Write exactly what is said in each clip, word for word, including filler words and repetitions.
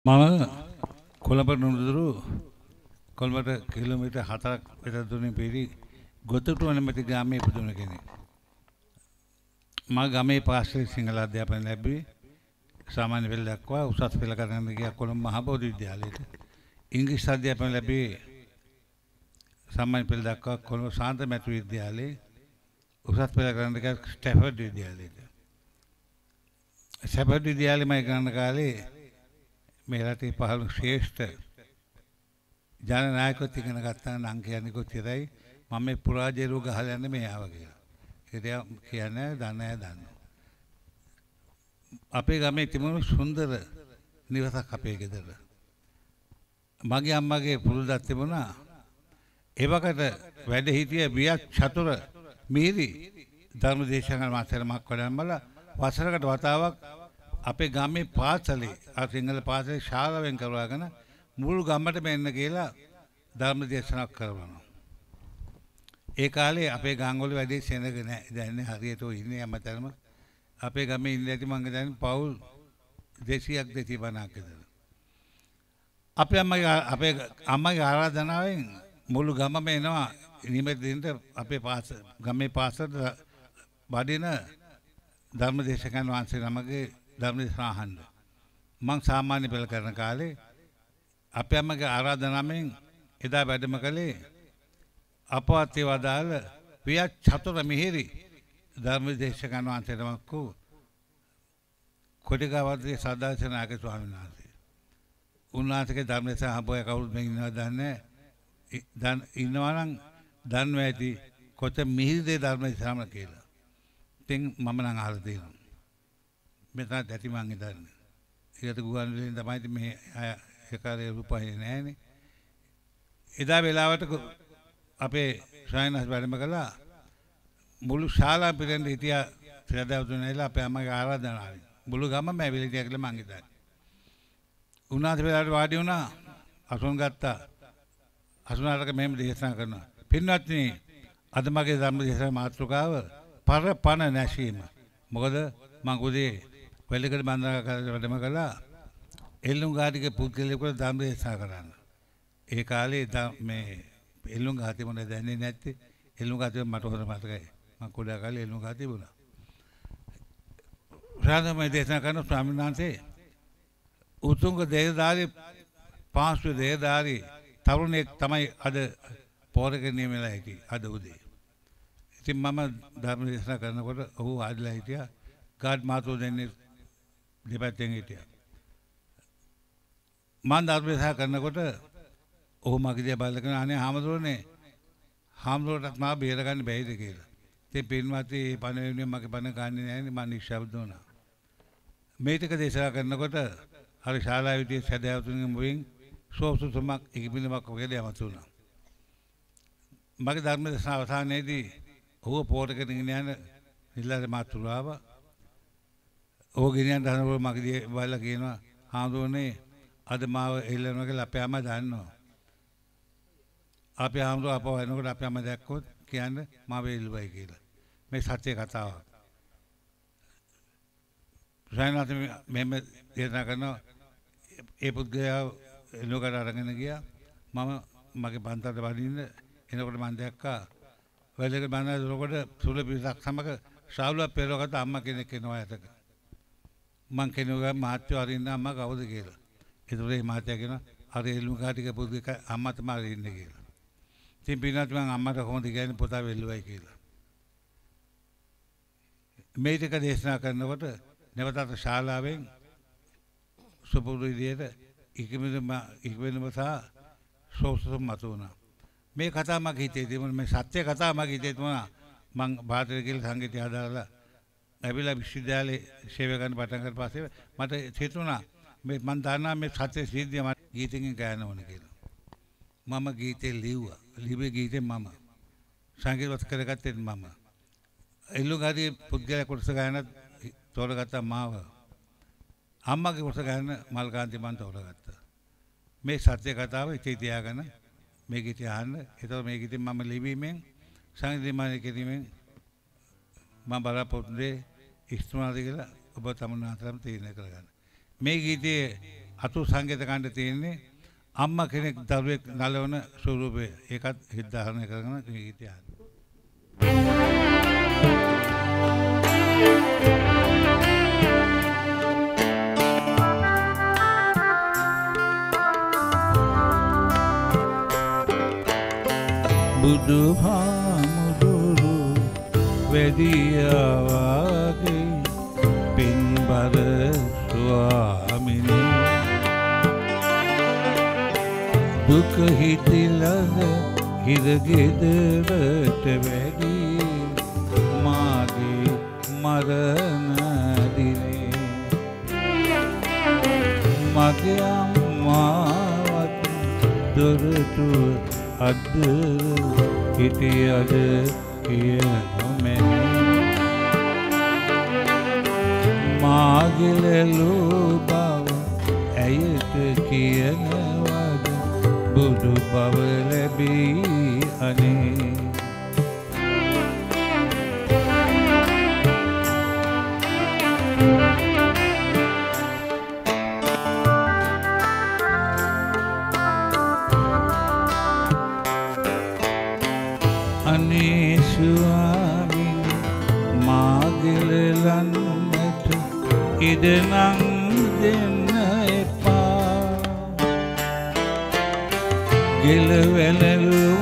මම කොළඹ නුදුරු කොළඹට කිලෝමීටර් හතරක් විතර දුරින් පිරි ගොතටුව නැමැති ග්‍රාමයේ ඉපදුන කෙනෙක්. මම ගමේ පාසලේ සිංහල අධ්‍යාපනය ලැබුවේ. සාමාන්‍ය පෙළ දක්වා උසස් පෙළ කරන්න ගියා කොළඹ මහ බෝධි විද්‍යාලයට. ඉංග්‍රීසි අධ්‍යාපනය ලැබුවේ සාමාන්‍ය පෙළ දක්වා කොළඹ සාන්ත මැති විද්‍යාලයේ. උසස් පෙළ කරන්න ගියා ස්ටැෆර්ඩ් විද්‍යාලයට. ස්ටැෆර්ඩ් විද්‍යාලයේ මම ගන්න කාලේ මේ රටේ පහළ ශ්‍රේෂ්ඨ ජනනායකත්වය ඉගෙන ගත්තා නම් කියන්නේ කොච්චරයි මම මේ පුරාජේරුව ගහලා යන්නේ මේ ආව කියලා. ඒක කියන්නේ දන්නේ දන්නේ. අපේ ගමේ තිබුණු සුන්දර නිවසක් අපේ ගෙදර. මගේ අම්මගේ පුරුද්දක් තිබුණා. ඒ වකට වැඩ හිටිය වියත් චතුර මිහිරි ධර්මදේශකයන් මාතරමක් වඩම්මල වසරකට වතාවක් අපේ ගමේ පාසලේ අර සිංහල පාසලේ ශාලාවෙන් කරවාගෙන මුළු ගමටම එන්න කියලා ධර්ම දේශනාවක් කරනවා. ඒ කාලේ අපේ ගම්වල වැඩි සෙනග නැහැ. දැන් හරියට ඉන්නේ හැමතැනම අපේ ගමේ ඉන්න ඇති මං හිතන්නේ පවුල් දෙසීයක් දෙසී පනහක් විතර. අපේ අම්මගේ අපේ අම්මගේ ආරාධනාවෙන් මුළු ගමම එනවා නිමෙත් දෙන්න අපේ පාස ගමේ පාසලට වඩින ධර්ම දේශකයන් වහන්සේ නමගේ ධර්ම දේශනා අහන්න. මං සාමාන්‍ය පෙළ කරන කාලේ අපේ අම්මගේ ආරාධනාවෙන් එදා වැඩම කළේ අපවත් වදාළ වියත් චතුර මිහිරි ධර්ම දේශකයන් වහන්සේ නමක් වූ කොටිකාවර්තී සදාචනායක ස්වාමීන් වහන්සේ. උන්වහන්සේගේ ධර්ම දේශනා අහපුවා කවුරුත් මේ ඉන්නවද දන්නේ නැහැ. ඉන්නවා නම් දන්නවා ඇති කොත මිහිරි දේ ධර්ම දේශනාම කියලා. ඉතින් මම නම් අහලා තියෙනවා. මෙතන ඇති මං හිතන්නේ. ඒකට ගුවන් විදුලියෙන් තමයි මේ ඒ කාලේ රූපය නැහැනේ. එදා වෙලාවට අපේ ශ්‍රායනස් වැඩම කළා මුළු ශාලා පිරෙන්න හිටියා ශ්‍රද්ධාවතුනේලා අපේ අම්මගේ ආරාධනාවෙන්. මුළු ගමම ඇවිල්ලා හිටියා කියලා මං හිතන්නේ. උනාට වෙලාවට වාඩි වුණා අසුන් ගත්තා. අසුනාටක මෙහෙම දේශනා කරනවා. පින්වත්නි අද මගේ ධර්ම දේශනා මාතෘකාව පරපණ නැසීම. මොකද මං උදේ වෙලකට බන්දරාගාරයට වැඩම කළා එල්ලුම්ගාටිගේ පුද්ගලයෙකුට ධර්ම දේශනා කරන්න. ඒ කාලේ මේ එල්ලුම්ගාටි මොනවද දන්නේ නැත්තේ. එල්ලුම්ගාටි මට හොඳ මතකයි. මං කුඩා කාලේ එල්ලුම්ගාටි තිබුණා. රාජමය දේශනා කරන ස්වාමීන් වහන්සේ උතුංග දේහධාරී පාංශු දේහධාරී තරුණයෙක් තමයි අද පෝරක නියමලා හිටියේ අද උදේ. ඉතින් මම ධර්ම දේශනා කරනකොට ඔහු ආදලා හිටියා. ගාඩ් මාතෝ දෙන්නේ දෙපැත්තෙන් හිටියා. මම ධර්ම දේශනා කරනකොට ඔහු මගේ දිහා බලලා කියනවා අනේ හාමුදුරනේ හාමුදුරටත් මාව බේරගන්න බැයිද කියලා. ඉතින් පින්වත්නි පණ වෙනුවෙන් මගේ පණ ගන්නේ නැහැ නේ මම නිශ්ශබ්ද වුණා. මේ ටික දේශනා කරනකොට හරි ශාලාවේ විදිය සැදෑවතුන්ගේ මුවින් සෝසුසුමක් ඉකිබිනමක් වගේ දෙයක් වුණා. මගේ ධර්ම දේශනා අවසානයේදී ඔහු පොරකට ගෙන යන නිල්ලාගේ මාතුලාව ඔහු ගෙන යන දහනවල මගේ බලලා කියනවා හාමුදුරනේ අද මාව එල්ලනවා කියලා අපේ අම්මා දන්නවා. අපේ හාමුදුර අපව එනකොට අපේ අම්මා දැක්කොත් කියන්නේ මාව එල්ලුවයි කියලා. මේ සත්‍ය කතාවක්. රායනාත මෙහෙම දේශනා කරනවා ඒ පුද්ගලයා එනකොට අරගෙන ගියා. මම මගේ පන්තලට වඩින්න එනකොට මම දැක්කා වැලක බඳනකොට සුළු පිටක් සමග ශාවුල පෙරවකට අම්මා කෙනෙක් එනවා ඇතක. මං කෙනෙකුගේ මහත්යෝ අරින්න අම්මා කවුද කියලා. ඒතකොට මේ මහත්යා කියනවා අර එළුම්කාටික පුදුක අම්මා තමයි ඉන්නේ කියලා. ඉතින් පින්නත් මං අම්මට කොහොමද කියන්නේ පුතා වෙල්ලුවයි කියලා. මේ ටික දේශනා කරනකොට නැවතත් ශාලාවෙන් සුපුරුදු විදියට ඉක්මනම ඉක්මනම සහ සෝසුසුම් මතු වුණා. මේ කතාව මගේ හිතේ තිබුණා මේ සත්‍ය කතාව මගේ හිතේ තිබුණා. මං බාහිර කියලා සංගීතය හදාලා ඇවිල්ලා විශ්වවිද්‍යාලේ සේවය කරන්න පටන් ගන්න පස්සේ මට හිතුණා මේ මං දන්නා මේ සත්‍ය සිද්ධිය මට ගීතකින් ගායන ඕන කියලා. මම ගීතේ ලිව්වා. ලිව්වේ ගීතේ මම. සංගීතවත් කරගත්තේ මම. එල්ලුම්ගාටි පුද්ගලයා කොටස ගායන තෝරගත්තා මාව. අම්මගේ කොටස ගායන මල්කාන්ති මන් තෝරගත්තා. මේ සත්‍ය කතාව ඉතින් තියාගෙන මේ ගීතය අහන්න. ඒතකොට මේ ගීතේ මම ලිවීමෙන් සංගීතමානය කිරීමෙන් මම බලාපොරොත්තු වෙන්නේ ඉස්තුමාද කියලා ඔබ තමුන් අතරම තීරණය කරගන්න. මේ ගීතයේ අතු සංගීත කණ්ඩ තියෙන්නේ අම්මා කෙනෙක් දරුවෙක් නලවන ස්වරූපය. ඒකත් හිතාරණය කරගෙන ගීතය. බුදුහාමුදුරු වෙදියාවාගේ පින්බර ස්වාමිනේ දුක හිතිලද හිරගෙදරට වැඩි මාගේ මරණ දිනේ මගේ අම්මාවත් දොරටුව අද හිටියද කිය නොමැනේ මාගලලෝ බව ඇයට කියනවද බුදු බව ලැබී අනේ අනේ ස්වාමී මාගලලන්නට ඉදනම් දෙන්න එපා ගෙලවැලලු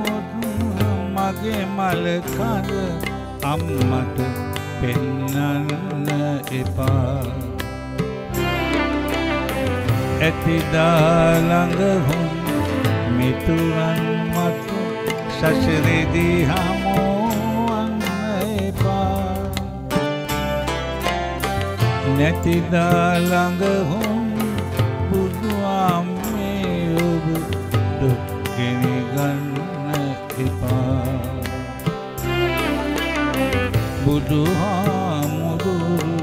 මගේ මල කඳ අම්මට පෙන්නන්න එපා ඇතිදා ළඟ හොම් මිතුරන් මත සසරේදී හමුවන්න එපා නැතිදා ළඟ හොම් බුදු අම්මේ ඔබ දුක් ගෙනගන්න එපා බුදුහාමුදුරු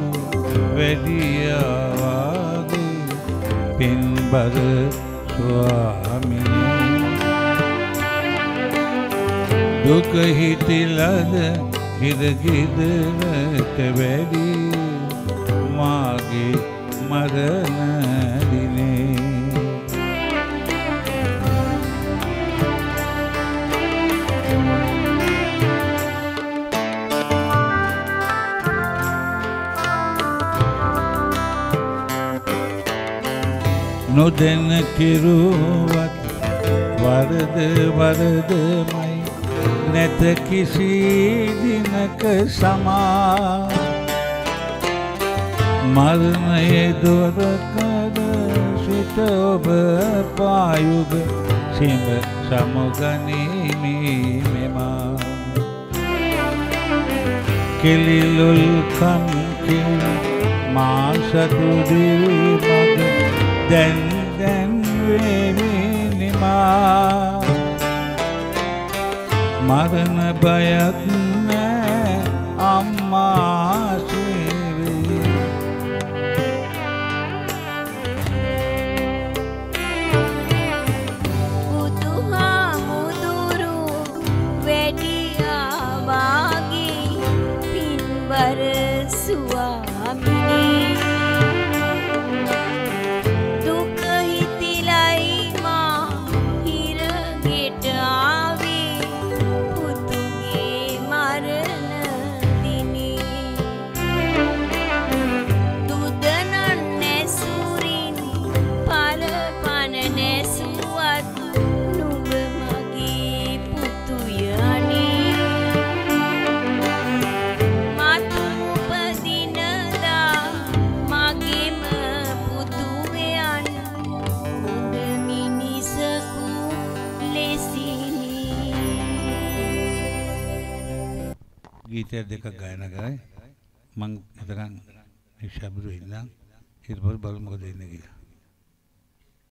වැඩියාවාගේ පින්බර ස්වාමිනේ දුක හිතිලද හිරගෙදරට වැඩි මාගේ මරණ දිනේ නොදැන කිරුවත් වරද වරදමයි නැත කිසි දිනක සමා මරණයේ දොරකඩ සිට ඔබ පායුග සිඹ සමුගනිමි මෙමා කෙලිලුල් කම් කිල් මා සතු දිවි මග දැන් දැන් වේවි නිමා මරණ බයක් නෑ අම්මා සේවී බුදුහාමුදුරු වැඩියාවාගේ පින්බර ස්වාමිනේ දුක හිතිලයි මා හිරගෙට ආවේ පුතුගේ මරණ දිනේ දුදනන් නැසුරින් පලපන නැසුවත් නුඹ මගේ පුතුය අනේ මතු උපදිනදා මගේම පුතුවයන් හොඳ මිනිසකු ලෙසිනි ගීතය දෙකක් ගායනා කරයි මං හිතනම් ශබ්දු ඉන්නම් ඊට පස්සේ බලමු මොකද වෙන්නේ කියලා